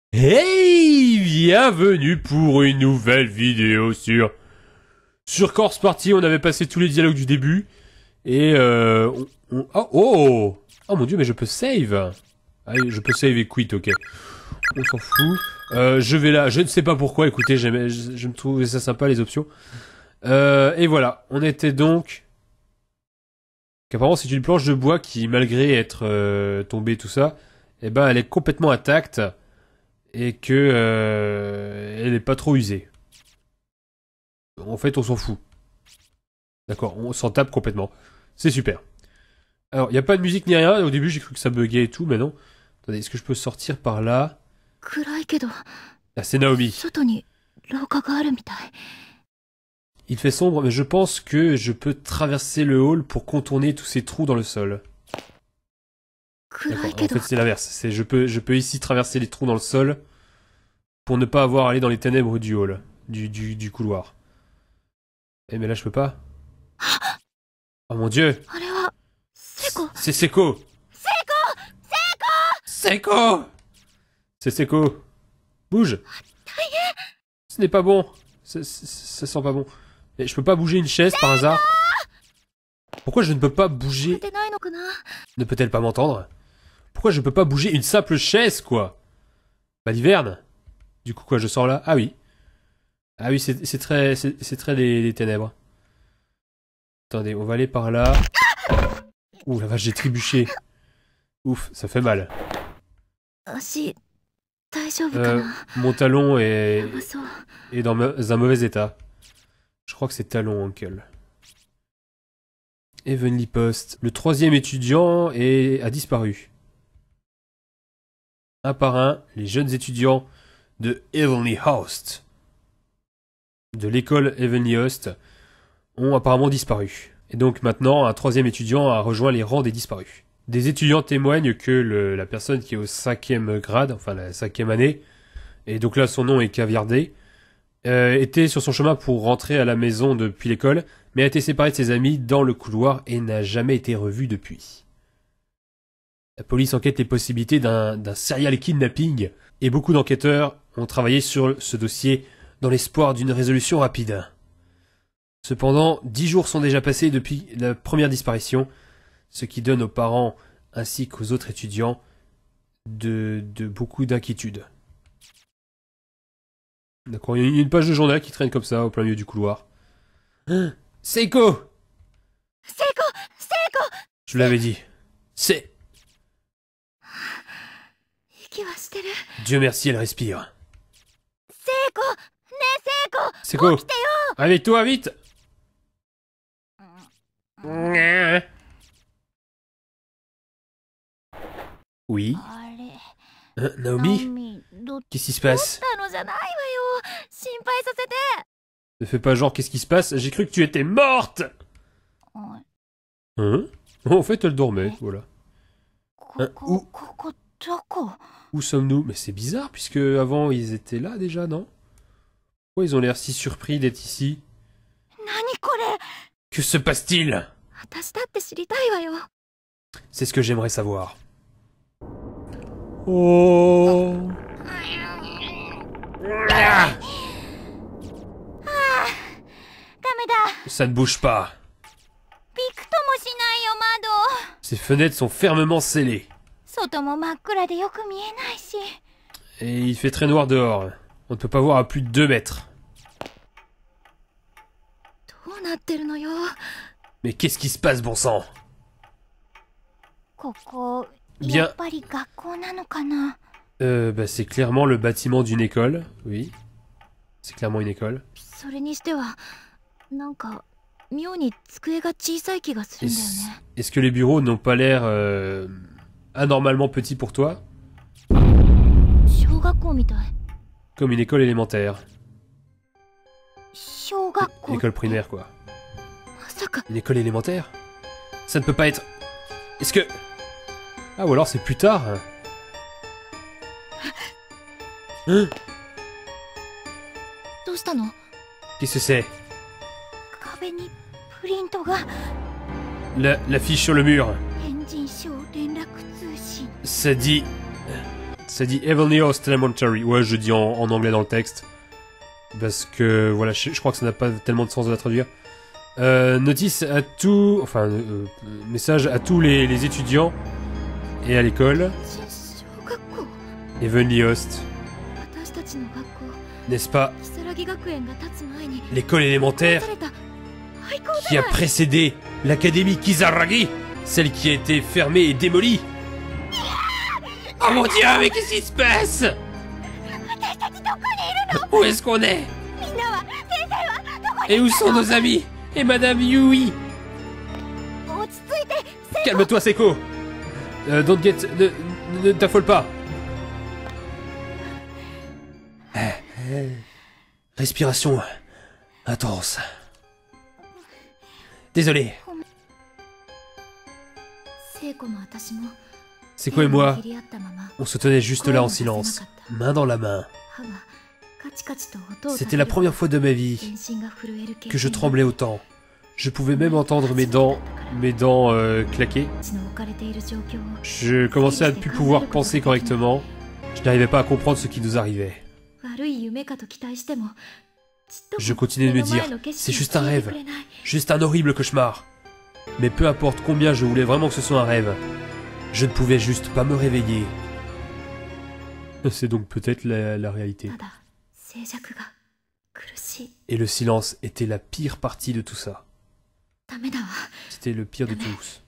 Hey, bienvenue pour une nouvelle vidéo sur Corpse Party. On avait passé tous les dialogues du début et oh mon dieu, mais je peux save. Allez, je peux save et quit, ok. On s'en fout. Je vais là, je ne sais pas pourquoi. Écoutez, je me trouvais ça sympa les options. Et voilà, on était donc. Qu'apparemment c'est une planche de bois qui, malgré être tombée tout ça, eh ben elle est complètement intacte. Et que elle est pas trop usée. En fait, on s'en fout. D'accord, on s'en tape complètement. C'est super. Alors, il n'y a pas de musique ni rien. Au début, j'ai cru que ça buguait et tout, mais non. Attendez, est-ce que je peux sortir par là? Ah, c'est Naomi. Il fait sombre, mais je pense que je peux traverser le hall pour contourner tous ces trous dans le sol. D'accord, en fait, c'est l'inverse. C'est je peux ici traverser les trous dans le sol pour ne pas avoir à aller dans les ténèbres du hall, du couloir. Eh mais là je peux pas. Oh mon dieu. C'est Seko. Seko. C'est Seko. Bouge. Ce n'est pas bon. Ça sent pas bon. Et je peux pas bouger une chaise par hasard. Pourquoi je ne peux pas bouger? Ne peut-elle pas m'entendre? Pourquoi je peux pas bouger une simple chaise, quoi? Bah l'hiverne. Du coup quoi, je sors là? Ah oui. Ah oui, c'est très les ténèbres. Attendez, on va aller par là. Ouh la vache, j'ai trébuché. Ouf, ça fait mal. Mon talon est dans un mauvais état. Je crois que c'est talon, Uncle. Heavenly Post. Le troisième étudiant a disparu. Un par un, les jeunes étudiants de Heavenly Host, de l'école Heavenly Host, ont apparemment disparu. Et donc maintenant, un troisième étudiant a rejoint les rangs des disparus. Des étudiants témoignent que la personne qui est au 5e grade, enfin la 5e année, et donc là son nom est caviardé, était sur son chemin pour rentrer à la maison depuis l'école, mais a été séparé de ses amis dans le couloir et n'a jamais été revu depuis. La police enquête les possibilités d'un serial kidnapping, et beaucoup d'enquêteurs ont travaillé sur ce dossier dans l'espoir d'une résolution rapide. Cependant, 10 jours sont déjà passés depuis la première disparition, ce qui donne aux parents ainsi qu'aux autres étudiants de beaucoup d'inquiétudes. D'accord, il y a une page de journal qui traîne comme ça au plein milieu du couloir. Seiko! Je l'avais dit. C'est... Dieu merci, elle respire. Seiko! Réveille-toi, vite! Oui? Naomi? Qu'est-ce qui se passe? Ne fais pas genre qu'est-ce qui se passe, j'ai cru que tu étais morte! Hein? En fait, elle dormait, voilà. Hein, où sommes-nous? Mais c'est bizarre, puisque avant ils étaient là déjà, non? Pourquoi ils ont l'air si surpris d'être ici? Que se passe-t-il? C'est ce que j'aimerais savoir. Oh. Ça ne bouge pas. Ces fenêtres sont fermement scellées. Et il fait très noir dehors. On ne peut pas voir à plus de 2 mètres. Mais qu'est-ce qui se passe, bon sang? Bien. Bah c'est clairement le bâtiment d'une école, oui. C'est clairement une école. Est-ce que les bureaux n'ont pas l'air anormalement petits pour toi? Comme une école élémentaire. Une école primaire, quoi. Une école élémentaire? Ça ne peut pas être... Est-ce que... Ah, ou alors c'est plus tard. Hein? Qu'est-ce que c'est? L'affiche sur le mur. Ça dit... Ça dit Heavenly Host Elementary. Ouais, je dis en anglais dans le texte. Parce que, voilà, je crois que ça n'a pas tellement de sens de la traduire. Notice à tout... Enfin, message à tous les étudiants et à l'école. Heavenly Host. N'est-ce pas l'école élémentaire qui a précédé l'académie Kisaragi, celle qui a été fermée et démolie? Oh mon dieu, mais qu'est-ce qui se passe? Où est-ce qu'on est? Et où sont nos amis? Et Madame Yui? Calme-toi, Seko. Don't get... Ne t'affole pas. Respiration intense. Désolé. Seko et moi, on se tenait juste là en silence, main dans la main. C'était la première fois de ma vie que je tremblais autant. Je pouvais même entendre mes dents claquer. Je commençais à ne plus pouvoir penser correctement. Je n'arrivais pas à comprendre ce qui nous arrivait. Je continuais de me dire, c'est juste un rêve, juste un horrible cauchemar. Mais peu importe combien je voulais vraiment que ce soit un rêve, je ne pouvais juste pas me réveiller. C'est donc peut-être la réalité. Et le silence était la pire partie de tout ça. C'était le pire de tous.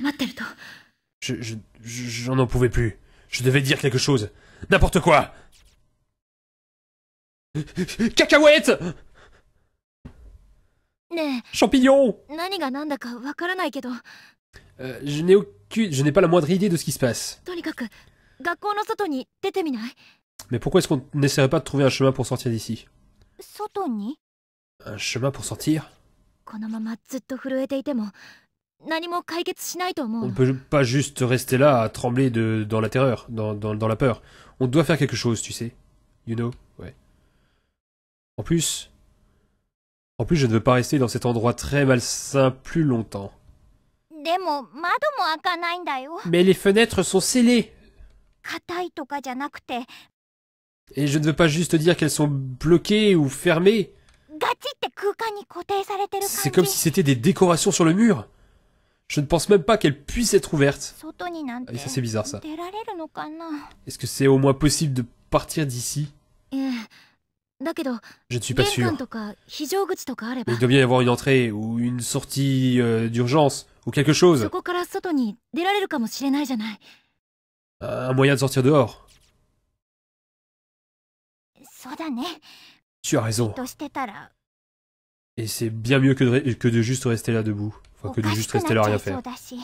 J'en en pouvais plus. Je devais dire quelque chose. N'importe quoi. Cacahuète! Champignon! Je n'ai pas la moindre idée de ce qui se passe. Mais pourquoi est-ce qu'on n'essaierait pas de trouver un chemin pour sortir d'ici? Un chemin pour sortir? On ne peut pas juste rester là à trembler dans la terreur, dans la peur. On doit faire quelque chose, tu sais. You know? Ouais. En plus, je ne veux pas rester dans cet endroit très malsain plus longtemps. Mais les fenêtres sont scellées. Et je ne veux pas juste dire qu'elles sont bloquées ou fermées. C'est comme si c'était des décorations sur le mur. Je ne pense même pas qu'elles puissent être ouvertes. Ah, et ça c'est bizarre ça. Est-ce que c'est au moins possible de partir d'ici? Je ne suis pas sûr. Il doit bien y avoir une entrée ou une sortie d'urgence ou quelque chose. Un moyen de sortir dehors. Tu as raison. Et c'est bien mieux que de juste rester là debout. Enfin, que de juste rester là à rien faire.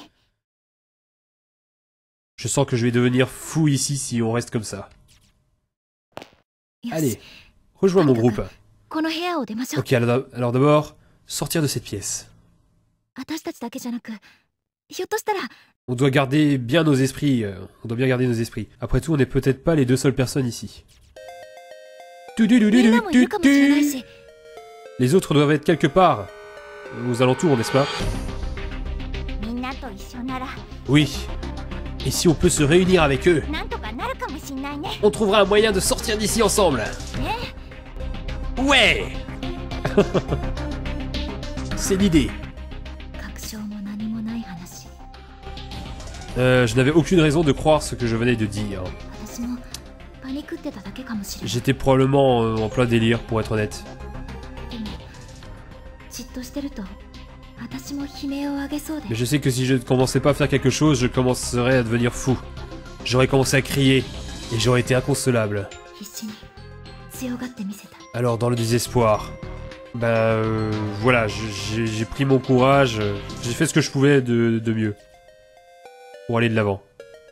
Je sens que je vais devenir fou ici si on reste comme ça. Allez, rejoins mon groupe. Ok, alors d'abord, sortir de cette pièce. On doit garder bien nos esprits. Après tout, on n'est peut-être pas les deux seules personnes ici. Les autres doivent être quelque part. Aux alentours, n'est-ce pas? Oui. Et si on peut se réunir avec eux, on trouvera un moyen de sortir d'ici ensemble. Ouais. C'est l'idée. Je n'avais aucune raison de croire ce que je venais de dire. J'étais probablement en plein délire, pour être honnête. Mais je sais que si je ne commençais pas à faire quelque chose, je commencerais à devenir fou. J'aurais commencé à crier, et j'aurais été inconsolable. Alors, dans le désespoir, voilà, j'ai pris mon courage, j'ai fait ce que je pouvais de mieux. Pour aller de l'avant.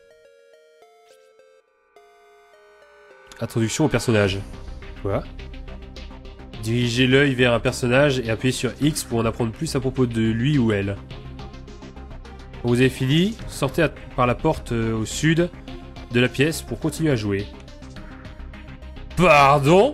Introduction au personnage. Quoi? Dirigez l'œil vers un personnage et appuyez sur X pour en apprendre plus à propos de lui ou elle. Quand vous avez fini, sortez par la porte au sud de la pièce pour continuer à jouer. Pardon?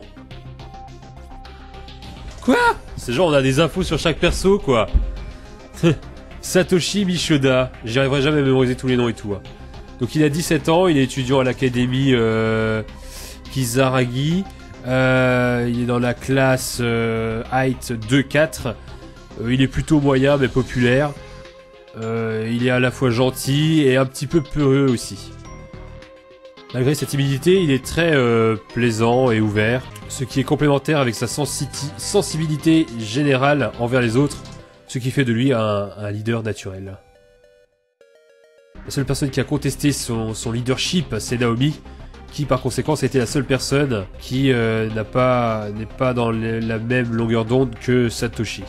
Quoi? C'est genre on a des infos sur chaque perso quoi. Satoshi Mishoda. J'y arriverai jamais à mémoriser tous les noms et tout. Hein. Donc il a 17 ans, il est étudiant à l'académie Kisaragi. Il est dans la classe Height 2-4. Il est plutôt moyen mais populaire. Il est à la fois gentil et un petit peu peureux aussi. Malgré sa timidité, il est très plaisant et ouvert, ce qui est complémentaire avec sa sensibilité générale envers les autres, ce qui fait de lui un leader naturel. La seule personne qui a contesté son leadership, c'est Naomi, qui par conséquent était la seule personne qui n'est pas dans la même longueur d'onde que Satoshi.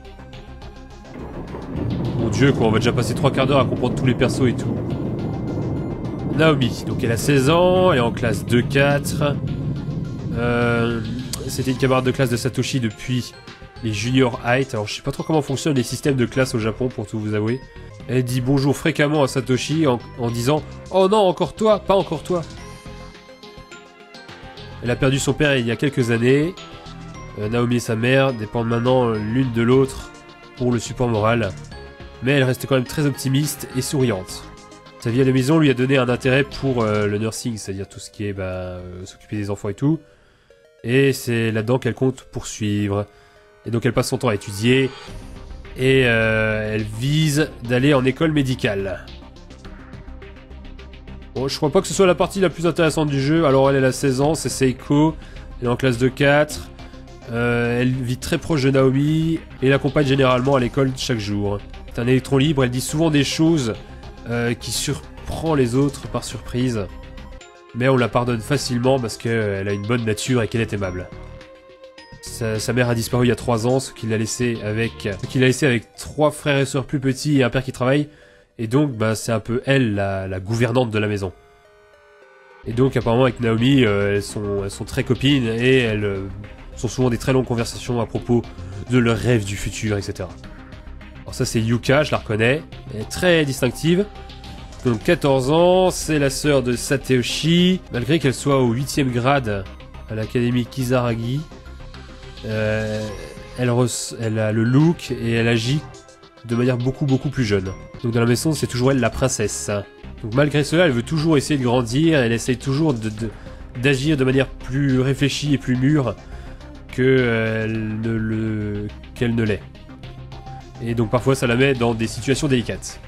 Mon dieu, quoi, on va déjà passer 3/4 d'heure à comprendre tous les persos et tout. Naomi, donc elle a 16 ans, elle est en classe 2-4. C'était une camarade de classe de Satoshi depuis les Junior Height. Alors je sais pas trop comment fonctionnent les systèmes de classe au Japon, pour tout vous avouer. Elle dit bonjour fréquemment à Satoshi en disant « Oh non, encore toi, pas encore toi !» Elle a perdu son père il y a quelques années. Naomi et sa mère dépendent maintenant l'une de l'autre pour le support moral. Mais elle reste quand même très optimiste et souriante. Sa vie à la maison lui a donné un intérêt pour le nursing, c'est-à-dire tout ce qui est s'occuper des enfants et tout. Et c'est là-dedans qu'elle compte poursuivre. Et donc elle passe son temps à étudier. Et elle vise d'aller en école médicale. Bon, je crois pas que ce soit la partie la plus intéressante du jeu. Alors elle a 16 ans, c'est Seiko. Elle est en classe de 4. Elle vit très proche de Naomi. Et l'accompagne généralement à l'école chaque jour. C'est un électron libre, elle dit souvent des choses qui surprend les autres par surprise. Mais on la pardonne facilement parce qu'elle a une bonne nature et qu'elle est aimable. Sa mère a disparu il y a 3 ans, ce qu'il a laissé avec 3 frères et sœurs plus petits et un père qui travaille. Et donc c'est un peu elle la gouvernante de la maison. Et donc apparemment avec Naomi, elles sont très copines et elles sont souvent des très longues conversations à propos de leurs rêves du futur, etc. Alors ça c'est Yuka, je la reconnais, elle est très distinctive. Donc 14 ans, c'est la sœur de Satoshi, malgré qu'elle soit au 8e grade à l'académie Kisaragi. Elle a le look et elle agit de manière beaucoup plus jeune. Donc dans la maison c'est toujours elle la princesse. Donc malgré cela elle veut toujours essayer de grandir, elle essaye toujours d'agir de manière plus réfléchie et plus mûre qu'elle ne l'est. Et donc parfois ça la met dans des situations délicates.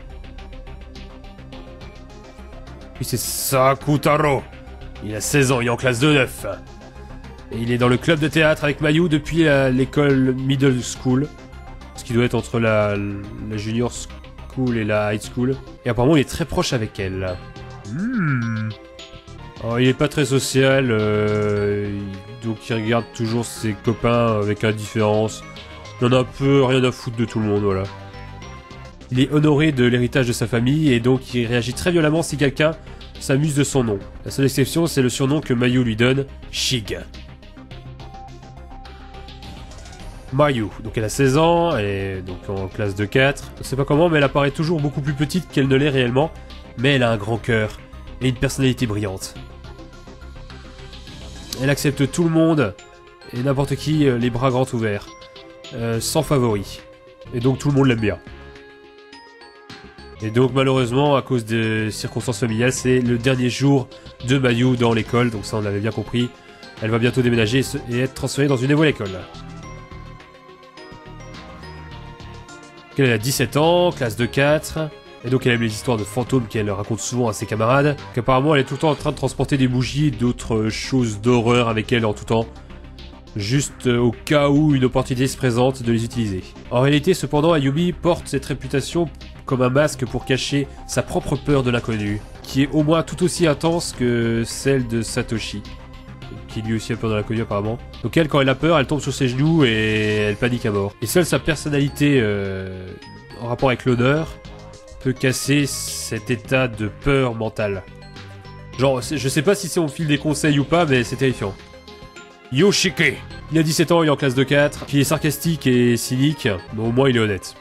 Puis c'est Sakutaro. Il a 16 ans, il est en classe de 9. Et il est dans le club de théâtre avec Mayu depuis l'école middle school. Ce qui doit être entre la junior school et la high school. Et apparemment il est très proche avec elle. Alors, il est pas très social, donc il regarde toujours ses copains avec indifférence. Il en a un peu rien à foutre de tout le monde, voilà. Il est honoré de l'héritage de sa famille et donc il réagit très violemment si quelqu'un s'amuse de son nom. La seule exception, c'est le surnom que Mayu lui donne, Shig. Mayu, donc elle a 16 ans, elle est donc en classe de 4. Je sais pas comment, mais elle apparaît toujours beaucoup plus petite qu'elle ne l'est réellement. Mais elle a un grand cœur et une personnalité brillante. Elle accepte tout le monde et n'importe qui les bras grands ouverts. Sans favori. Et donc tout le monde l'aime bien. Et donc malheureusement, à cause des circonstances familiales, c'est le dernier jour de Mayu dans l'école, donc ça on l'avait bien compris. Elle va bientôt déménager et être transférée dans une nouvelle école. Elle a 17 ans, classe de 4, et donc elle aime les histoires de fantômes qu'elle raconte souvent à ses camarades, qu'apparemment elle est tout le temps en train de transporter des bougies et d'autres choses d'horreur avec elle en tout temps. Juste au cas où une opportunité se présente de les utiliser. En réalité, cependant, Ayumi porte cette réputation comme un masque pour cacher sa propre peur de l'inconnu, qui est au moins tout aussi intense que celle de Satoshi, qui lui aussi a peur de l'inconnu apparemment. Donc elle, quand elle a peur, elle tombe sur ses genoux et elle panique à mort. Et seule sa personnalité en rapport avec l'honneur peut casser cet état de peur mentale. Genre, je sais pas si c'est on file des conseils ou pas, mais c'est terrifiant. Yoshike. Il a 17 ans, il est en classe de 4. Il est sarcastique et cynique, mais au moins il est honnête.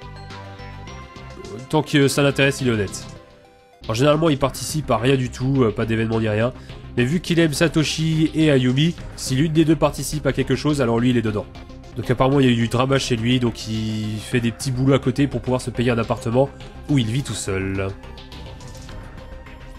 Tant que ça l'intéresse, il est honnête. Alors généralement, il participe à rien du tout, pas d'événement ni rien. Mais vu qu'il aime Satoshi et Ayumi, si l'une des deux participe à quelque chose, alors lui il est dedans. Donc apparemment il y a eu du drama chez lui, donc il fait des petits boulots à côté pour pouvoir se payer un appartement où il vit tout seul.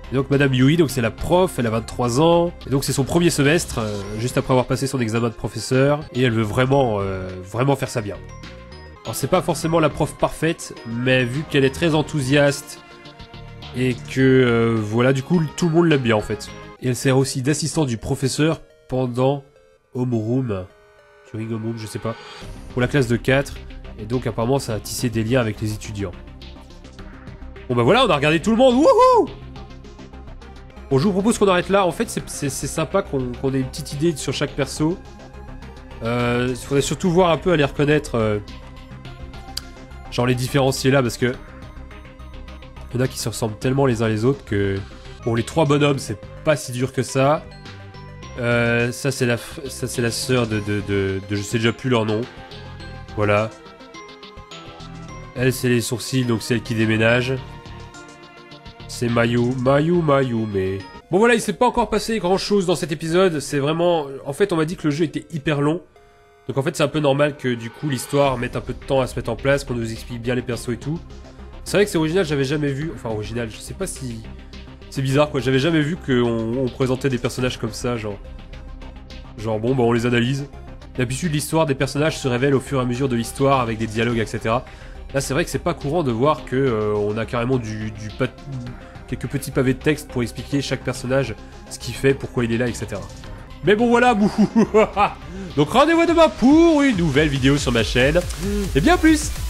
Et donc Madame Yui, donc c'est la prof, elle a 23 ans, et donc c'est son premier semestre, juste après avoir passé son examen de professeur, et elle veut vraiment faire ça bien. Alors c'est pas forcément la prof parfaite, mais vu qu'elle est très enthousiaste, et que voilà, du coup tout le monde l'aime bien en fait. Et elle sert aussi d'assistante du professeur pendant homeroom, during homeroom, je sais pas, pour la classe de 4, et donc apparemment ça a tissé des liens avec les étudiants. Bon bah voilà, on a regardé tout le monde, wouhou! Bon, je vous propose qu'on arrête là. En fait, c'est sympa qu'on ait une petite idée sur chaque perso. Il faudrait surtout voir un peu à les reconnaître. Genre les différencier là, parce que... Il y en a qui se ressemblent tellement les uns les autres que... Bon, les 3 bonhommes, c'est pas si dur que ça. Ça, c'est la sœur de... Je sais déjà plus leur nom. Voilà. Elle, c'est les sourcils, donc c'est elle qui déménage. C'est Mayu, mais... Bon voilà, il s'est pas encore passé grand chose dans cet épisode, c'est vraiment... En fait, on m'a dit que le jeu était hyper long. Donc en fait, c'est un peu normal que du coup, l'histoire mette un peu de temps à se mettre en place, qu'on nous explique bien les persos et tout. C'est vrai que c'est original, j'avais jamais vu... Enfin, original, je sais pas si... C'est bizarre quoi, j'avais jamais vu qu'on présentait des personnages comme ça, genre... Genre, bon, bah on les analyse. D'habitude, l'histoire des personnages se révèle au fur et à mesure de l'histoire, avec des dialogues, etc. Là, c'est vrai que c'est pas courant de voir que on a carrément quelques petits pavés de texte pour expliquer chaque personnage, ce qu'il fait, pourquoi il est là, etc. Mais bon, voilà, bouh. Donc rendez-vous demain pour une nouvelle vidéo sur ma chaîne. Et bien plus.